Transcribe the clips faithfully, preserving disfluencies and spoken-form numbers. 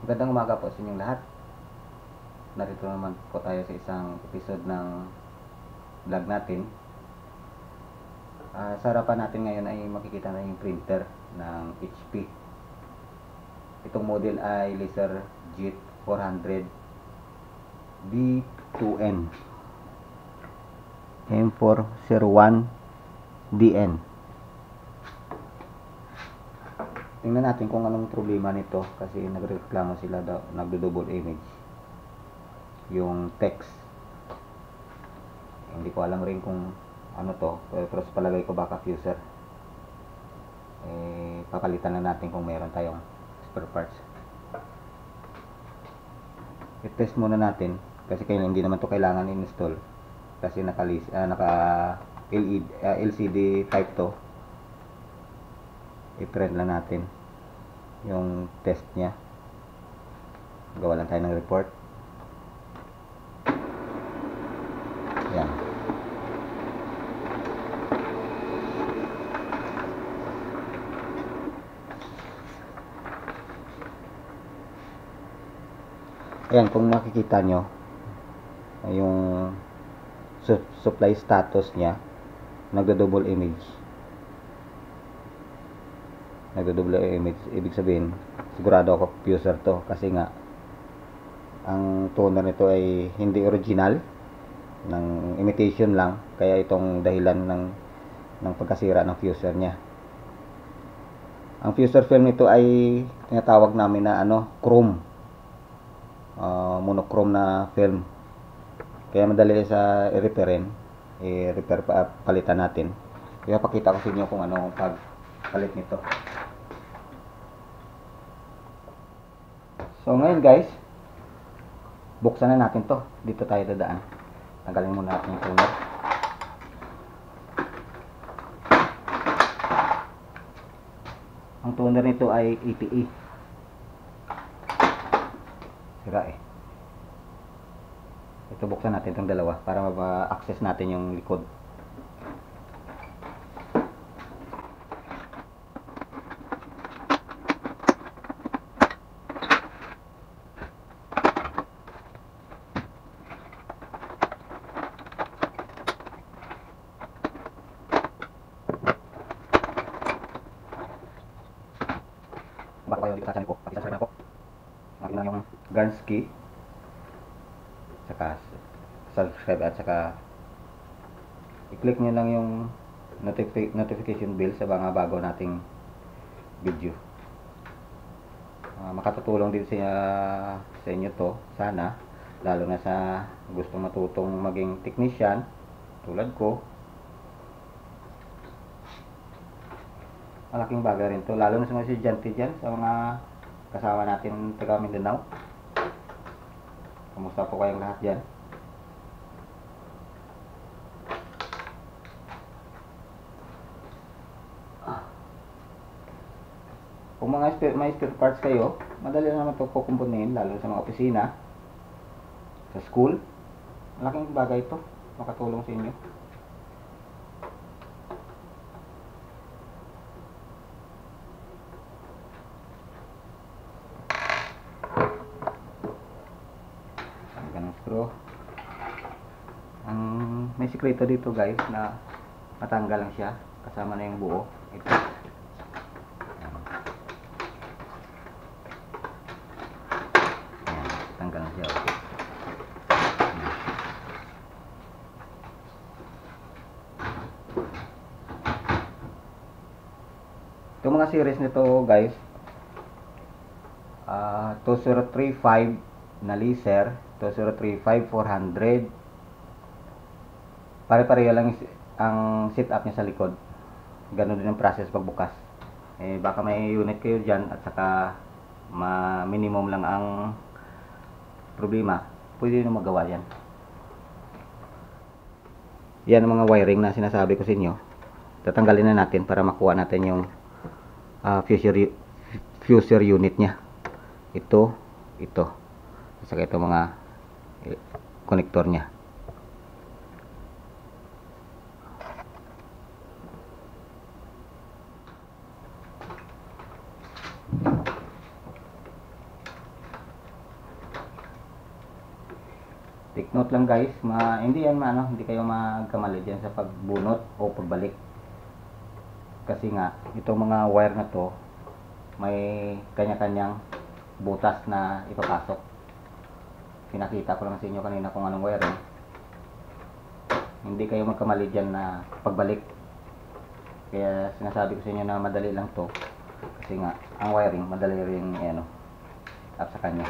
Magandang umaga po sa inyong lahat. Narito naman po tayo sa isang episode ng vlog natin. Uh, sa harapan natin ngayon ay makikita na yung printer ng H P. Itong model ay LaserJet four hundred B two N M four oh one D N. Tingnan natin kung anong problema nito kasi nagreklamo sila daw, nagdo-double image yung text. Hindi ko alam rin kung ano to, pero sa palagay ko baka fuser. Eh, papalitan na natin kung meron tayong spare parts. I-test muna natin kasi kaya hindi naman to kailangan i-install kasi naka, uh, naka L C D type to. I-print lang natin yung test nya, gawa lang tayo ng report. Yan. Ayan, kung makikita nyo yung su supply status nya, nagdo-double image nagdo-double image. Ibig sabihin sigurado ako fuser to kasi nga ang toner nito ay hindi original, ng imitation lang, kaya itong dahilan ng ng pagkasira ng fuser nya. Ang fuser film nito ay tinatawag namin na ano, chrome, uh, monochrome na film, kaya madali sa i-repairin, i-repair pa, palitan natin. Kaya pakita ko sa inyo kung ano ang pagpalit nito. So ngayon guys, buksan na natin to. Dito tayo dadaan. Tanggalin muna natin yung toner. Ang toner nito ay A T E. Sira eh. Ito, buksan natin itong dalawa para ma-access natin yung likod. Baka kayo dito sa channel ko, pakisasabay na po. Nakita na yung Garnsky, saka subscribe at saka i-click nyo lang yung notifi notification bell sa mga bago nating video. Uh, makatutulong din sa, sa inyo to, sana, lalo na sa gustong matutong maging technician tulad ko. Malaking bagay rin to, lalo na sa mga estudyante dyan, sa mga kasama natin taga Mindanao. Kamusta po kayong lahat dyan? Kung mga spare, may spare parts kayo, madali naman ito kukumpunin, lalo sa mga opisina, sa school. Malaking bagay ito, makatulong sa inyo. Screw. Ang may sikreto dito guys na matanggal lang siya kasama na yung buo. Ito. Ayan. Ayan, tanggal lang siya. Okay. Itong mga series nito guys, uh, two zero three five na laser, two zero three five four hundred, pare-pareho lang ang setup niya sa likod. Ganun din ang process pagbukas. Eh, baka may unit kayo dyan at saka ma minimum lang ang problema, pwede nyo magawa yan. Yan ang mga wiring na sinasabi ko sa inyo. Tatanggalin na natin para makuha natin yung uh, fuser, fuser unit nya. Ito, ito, saka ito mga konektor nya. Note lang guys, ma hindi yan maano, hindi kayo magkamali diyan sa pagbunot o pagbalik. Kasi nga itong mga wire na to may kanya-kanyang butas na ipapasok. Pinakita ko lang sa inyo kanina kung anong wiring. Hindi kayo magkamali diyan na pagbalik. Kaya sinasabi ko sa inyo na madali lang to. Kasi nga ang wiring madali ring ano up sa kanya.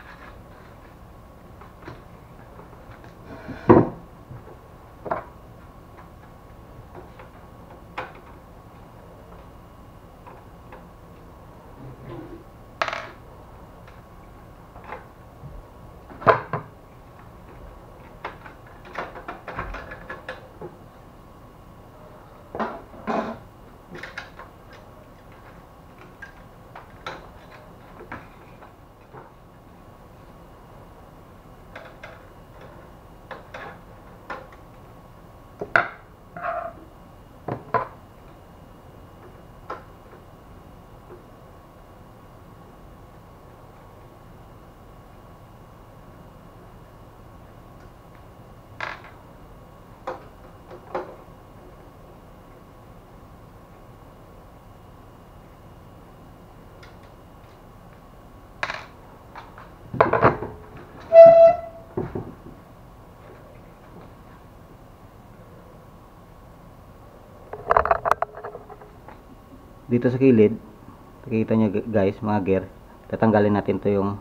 Dito sa kilid, nakikita nyo guys, mga gear, tatanggalin natin to yung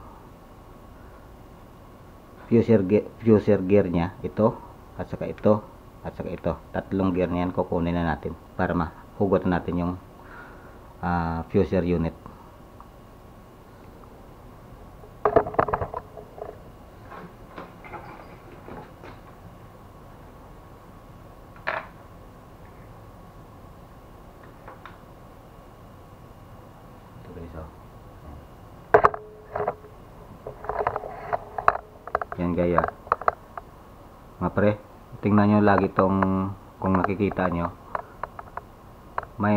fuser gear, fuser gear nya, ito, at saka ito, at saka ito. Tatlong gear na yan, kukunin na natin para mahugot natin yung uh, fuser unit. Yan gaya mga pre, tingnan nyo lagi tong, kung nakikita nyo may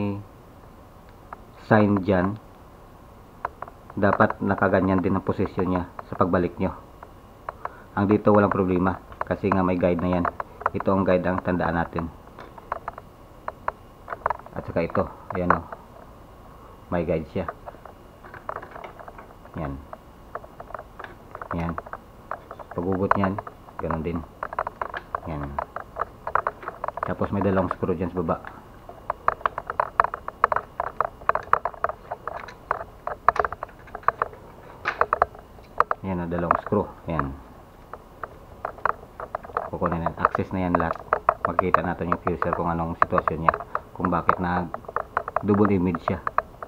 sign dyan, dapat nakaganyan din ang posisyon nya sa pagbalik nyo. Ang dito walang problema kasi nga may guide na yan. Ito ang guide ang tandaan natin, at saka ito, ayan o, may guide siya. Yan yan, pagugot nyan, ganun din. Yan. Tapos may dalawang screw dyan sa baba. Yan na, dalawang screw. Yan. Kukunin na. Access na yan lahat. Makikita natin yung fuser kung anong sitwasyon niya. Kung bakit na double image siya.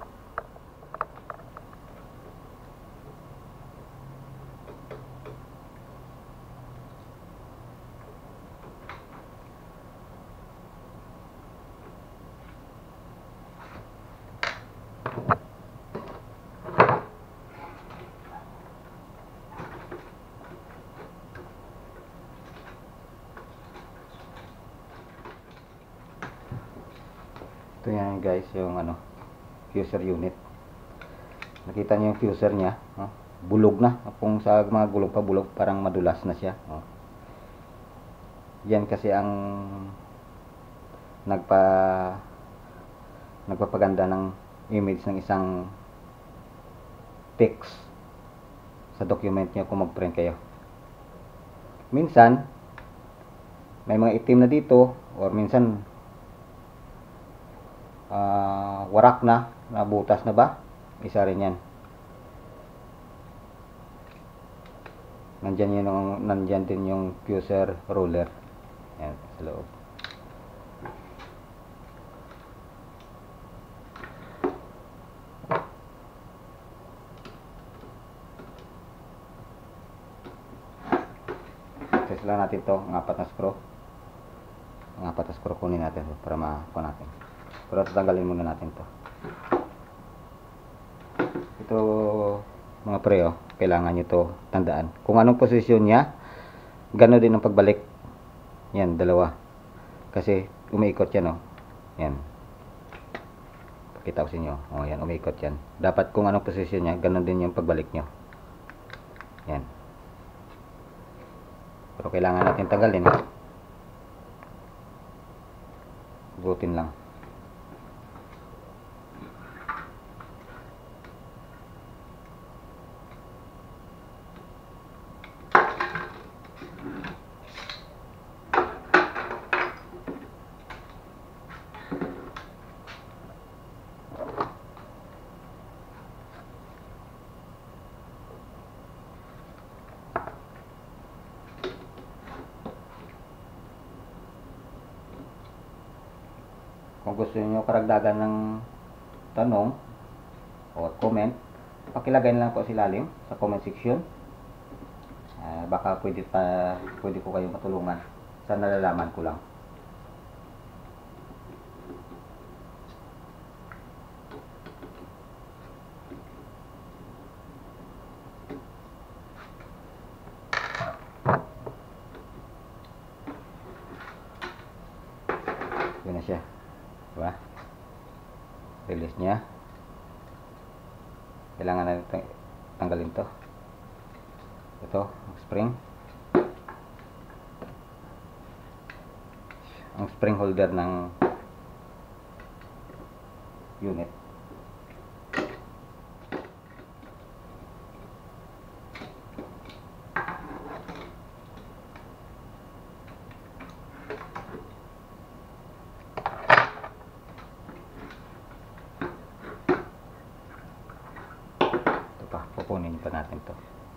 Ito yan guys, yung ano, fuser unit. Nakita niyo yung fuser niya, oh, bulog na. Kung sa mga gulong pa bulog, parang madulas na siya. Oh. Yan kasi ang nagpa nagpapaganda ng image ng isang text sa document niyo kung mag-print kayo. Minsan may mga itim na dito, or minsan Uh, warak na, nabutas na ba? Isa rin yan. Nandyan, yun yung, nandyan din yung fuser roller. Yan, sa loob. Test lang natin to, ang apat na screw. Ang apat na screw kunin natin para makuha natin. Pero tatanggalin muna natin to. Ito mga pre, oh, kailangan nyo to tandaan. Kung anong posisyon nya, gano'n din ang pagbalik. Yan, dalawa. Kasi umiikot yan, oh. Yan. Pakita ko sa inyo. Oh, yan, umiikot yan. Dapat kung anong posisyon nya, gano'n din yung pagbalik nyo. Yan. Pero kailangan natin tanggalin. Butin lang. Kung gusto niyo karagdagan ng tanong o comment, pakilagay na lang po sa ilalim sa comment section. Uh, baka pwede pa pwede ko kayong matulungan sa nalalaman ko lang. Yun na siya. Diba? Release niya. Kailangan natin tanggalin to. Ito, spring. Ang spring holder ng unit. Pupunin pa natin to.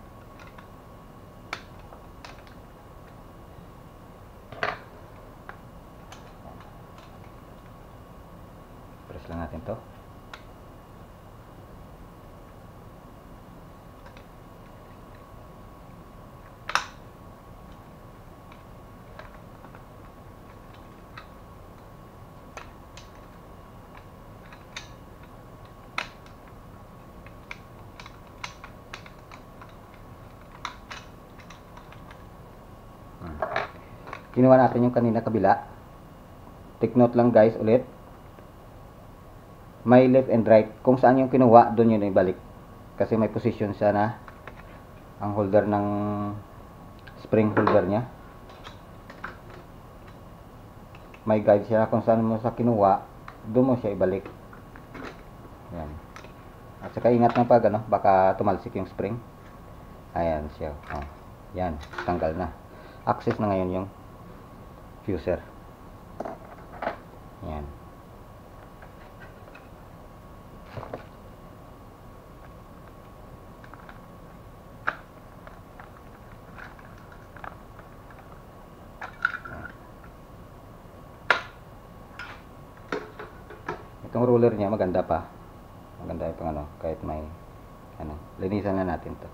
Press lang natin to. Kinuha natin yung kanina kabila. Take note lang guys ulit. May left and right. Kung saan yung kinuha, doon yun ibalik. Kasi may position siya na ang holder ng spring holder niya. May guide siya kung saan mo sa kinuha, doon mo siya ibalik. Yan. At saka ingat na pag ano, baka tumalsik yung spring. Ayan siya. Oh. Yan, tanggal na. Access na ngayon yung fuser. Yan. Itong ruler niya maganda pa. Maganda yung pang ano, kahit may ano, linisan na natin to.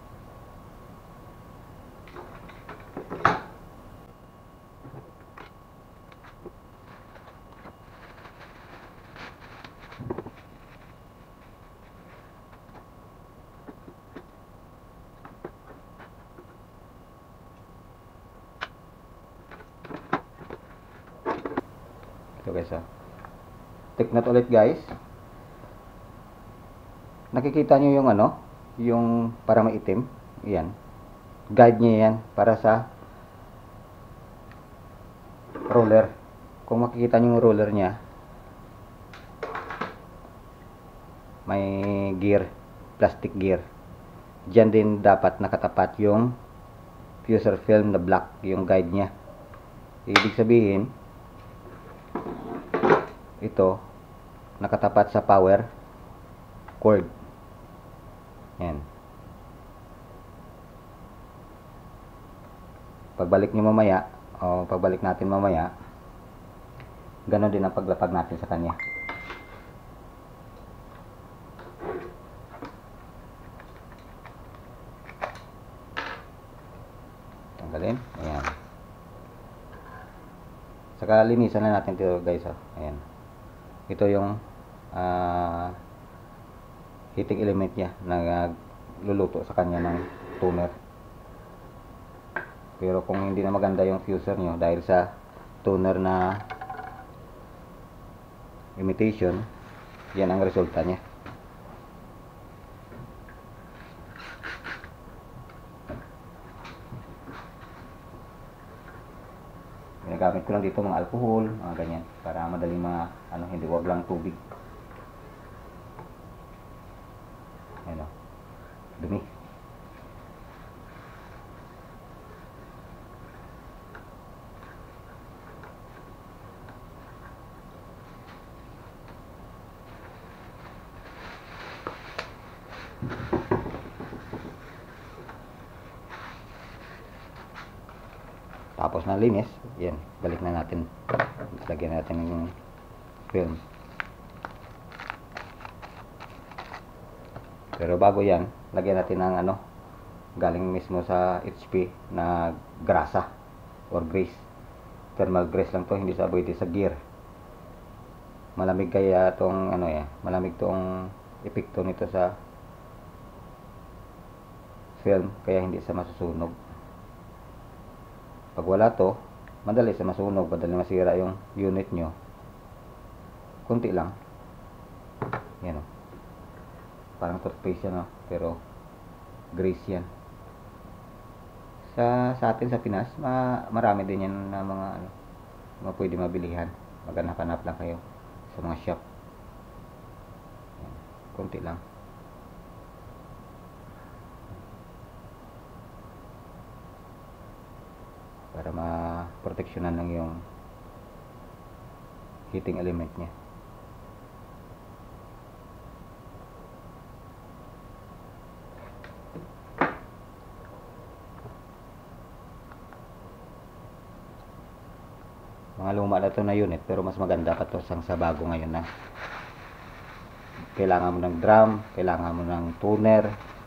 Ito guys, oh. Take note ulit guys. Nakikita nyo yung ano, yung para maitim. Yan. Guide niya yan para sa roller. Kung makikita nyo yung roller niya, may gear, plastic gear. Diyan din dapat nakatapat yung fuser film na black, yung guide niya. Ibig sabihin, ito nakatapat sa power cord. Yan. Pagbalik nyo mamaya, o pagbalik natin mamaya, ganon din ang paglapag natin sa kanya. Tanggalin. Ayan. Saka linisan na natin ito guys. Oh. Ayan. Ito yung uh, heating element niya na uh, luluto sa kanya ng toner. Pero kung hindi na maganda yung fuser nyo dahil sa toner na imitation, yan ang resulta niya. ko lang dito mga alcohol, mga ganyan, para madaling ma ano, hindi wag lang tubig. Ayan o, dumi. Tapos na linis, yan, balik na natin. Lagyan natin ng film. Pero bago yan, lagyan natin ng ano, galing mismo sa H P na grasa or grease. Thermal grease lang to, hindi sa pwede sa gear. Malamig kaya tong ano ya, malamig tong epekto nito sa film, kaya hindi sa masusunog. Pag wala to, madali sa masunog, madali masira yung unit nyo. Kunti lang. Yan o. Parang toothpaste yan o, pero grease yan. Sa, sa atin sa Pinas, ma, marami din yan na mga ano, mga pwede mabilihan. Maghanap-hanap lang kayo sa mga shop. Yan. Kunti lang. Para ma-proteksyonan lang yung heating element niya. Mga luma na to na unit, pero mas maganda pa to sang sa bago ngayon na. Kailangan mo ng drum, kailangan mo ng tuner.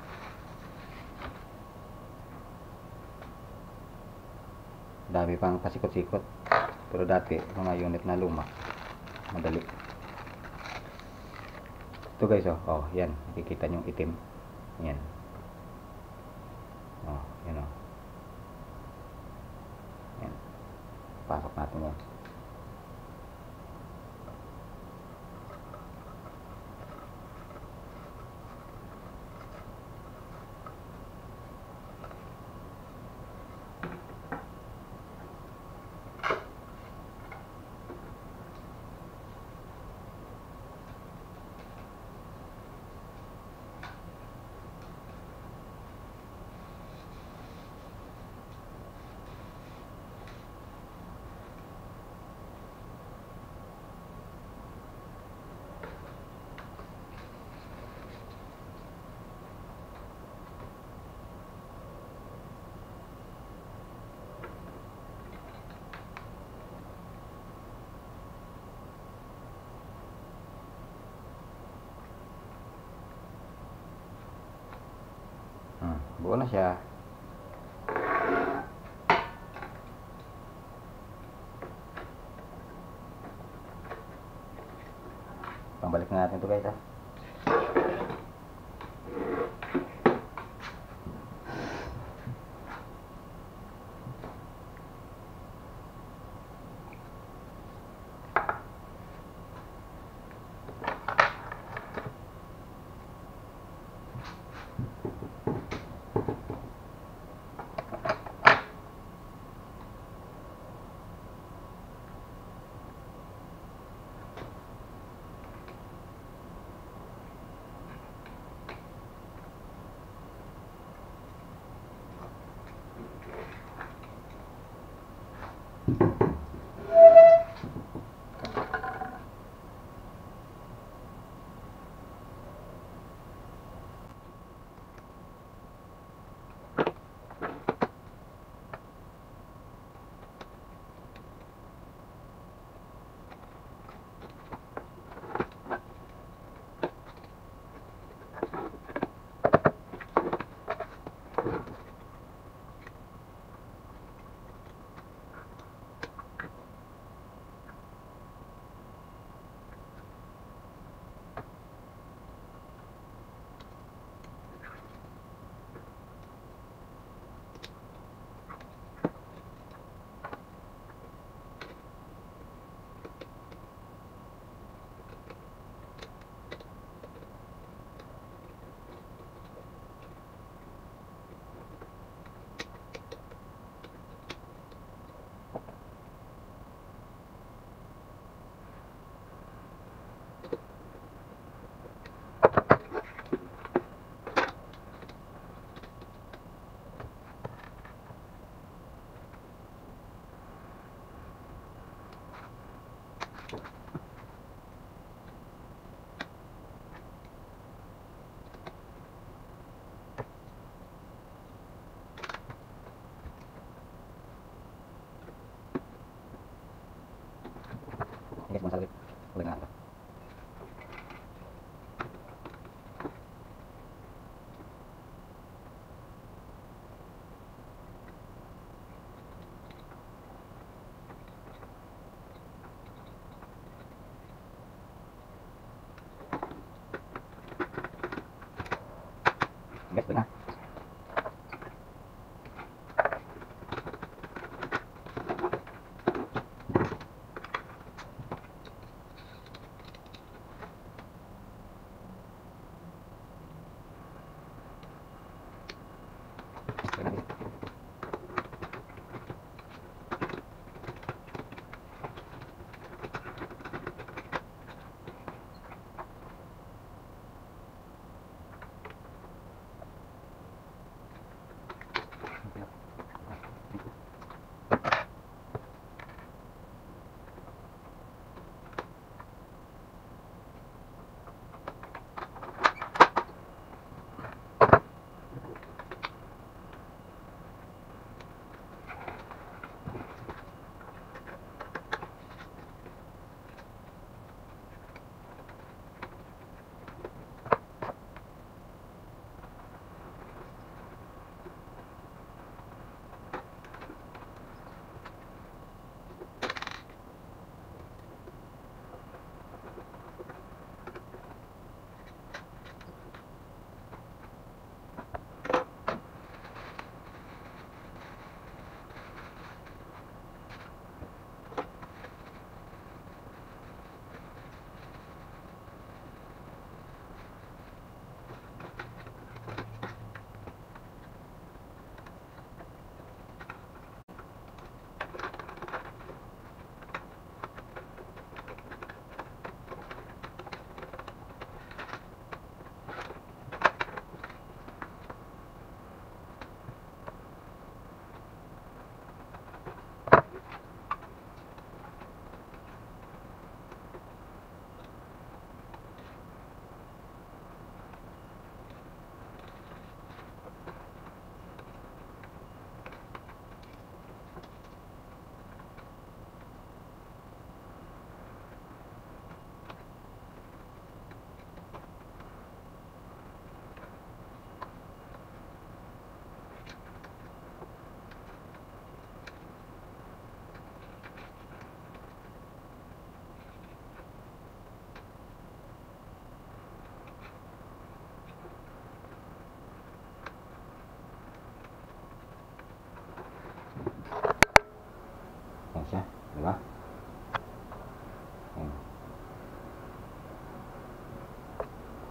Dami pang pasikot-sikot. Pero dati, mga unit na luma, madali. Ito guys, oh, oh yan, nakikita nyo yung itim. Yan. Oh, yan oh. Yan. Pasok natin yan. Hmm, buo na siya. Pambalik na natin ito guys ha.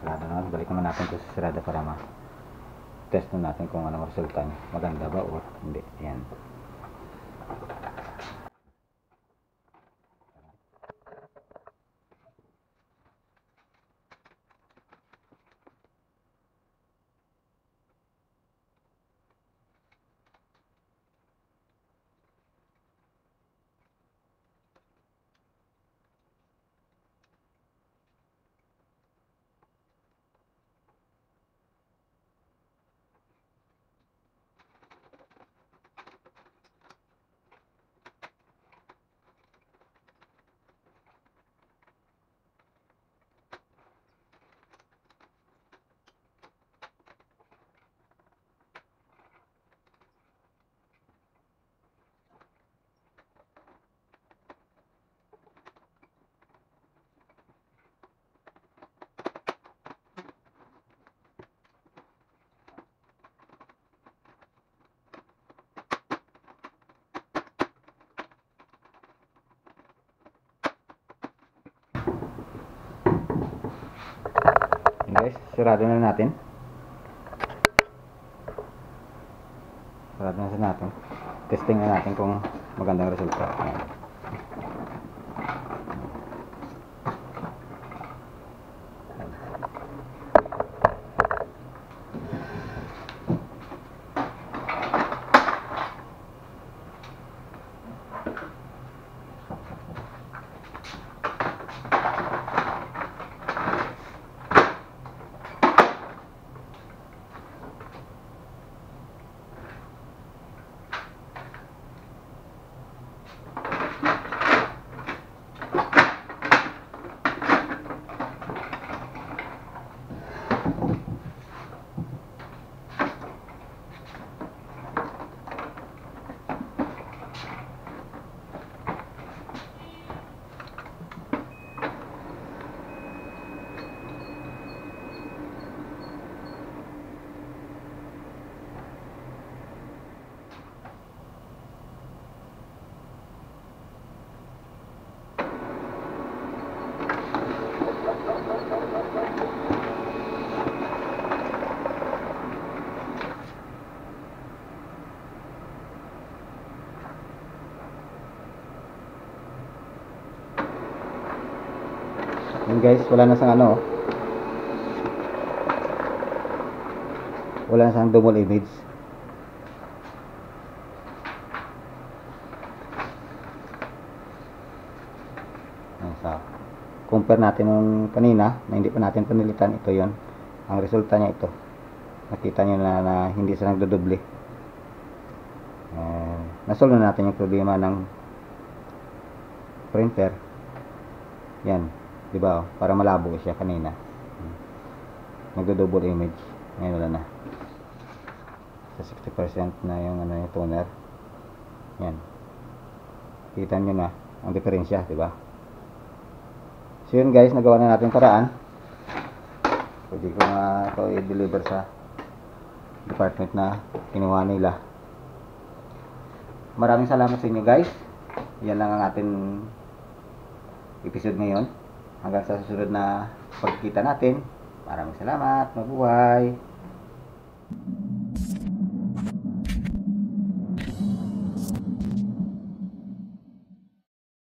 Sarado na. Balik naman natin ito sa sarado para ma-test na natin kung anong resulta niya. Maganda ba o hindi. Yan. Guys, sarado na natin. Sarado na natin. Testing na natin kung magandang resulta. Ayan. Yun guys, wala na sang ano, wala na sang double image. So, compare natin nung kanina na hindi pa natin panilitan, ito yon ang resulta niya. Ito nakita nyo na, na hindi siya nagdodoble. uh, nasolve na natin yung problema ng printer. Yan, diba, oh, para malabo siya kanina, nagdo-double image. Ngayon wala na, sa sixty percent na yung ano, yung toner. Yan, kita nyo na ang diferensya, diba? So yun guys, nagawa na natin paraan. Pwede ko na ito i-deliver sa department na kinuha nila. Maraming salamat sa inyo guys. Yan lang ang ating episode ngayon. Hanggang sa susunod na pagkikita natin. Maraming salamat. Mabuhay.